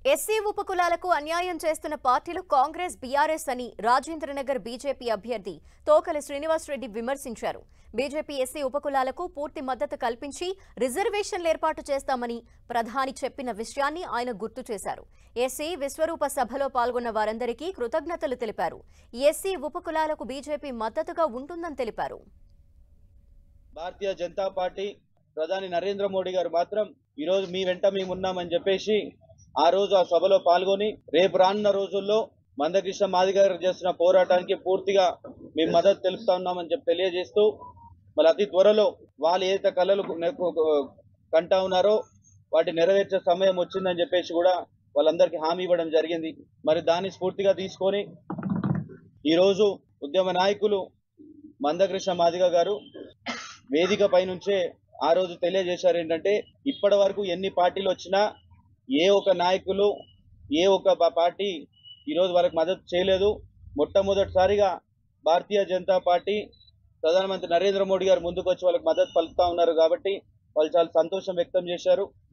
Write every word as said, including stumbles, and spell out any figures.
SC ఉపకులాలకు అన్యాయం చేస్తున్న పార్టీలు కాంగ్రెస్, బీఆర్ఎస్ అని రాజేంద్రనగర్ బీజేపీ అభ్యర్థి తోకల శ్రీనివాసరెడ్డి విమర్శించారు. బీజేపీ ఎస్సీ ఉపకులాలకు పూర్తి మద్దతు కల్పించి రిజర్వేషన్లు ఏర్పాటు చేస్తామని ప్రధాని చెప్పిన విషయాన్ని ఆయన గుర్తు చేశారు. ఎస్సీ విశ్వరూప సభలో పాల్గొన్న వారందరికీ కృతజ్ఞతలు తెలిపారు. ఎస్సీ ఉపకులాలకు బీజేపీ మద్దతుగా ఉంటుందని తెలిపారు. భారతీయ జనతా పార్టీ ప్రధాని నరేంద్ర మోడీ గారు మాత్రం ఈ రోజు మీ వెంట మేము ఉన్నామని చెప్పేసి ఆ రోజు ఆ సభలో పాల్గొని రేపు రానున్న రోజుల్లో మందకృష్ణ మాదిగ గారు చేస్తున్న పోరాటానికి పూర్తిగా మేము మద్దతు తెలుపుతా ఉన్నామని చెప్పి తెలియజేస్తూ మళ్ళీ అతి త్వరలో వాళ్ళు ఏదైతే కళలు కంటా ఉన్నారో వాటి నెరవేర్చే సమయం వచ్చిందని చెప్పేసి కూడా వాళ్ళందరికీ హామీ ఇవ్వడం జరిగింది. మరి దాన్ని స్ఫూర్తిగా తీసుకొని ఈరోజు ఉద్యమ నాయకులు మందకృష్ణ మాదిగ గారు వేదిక పై నుంచే ఆ రోజు తెలియజేశారు ఏంటంటే ఇప్పటి వరకు ఎన్ని పార్టీలు వచ్చినా ఏ ఒక నాయకులు ఏ ఒక పార్టీ ఈరోజు వాళ్ళకి మద్దతు చేయలేదు. మొట్టమొదటిసారిగా భారతీయ జనతా పార్టీ ప్రధానమంత్రి నరేంద్ర మోడీ గారు ముందుకు వచ్చి వాళ్ళకి మద్దతు పలుకుతా ఉన్నారు కాబట్టి వాళ్ళు చాలా సంతోషం వ్యక్తం చేశారు.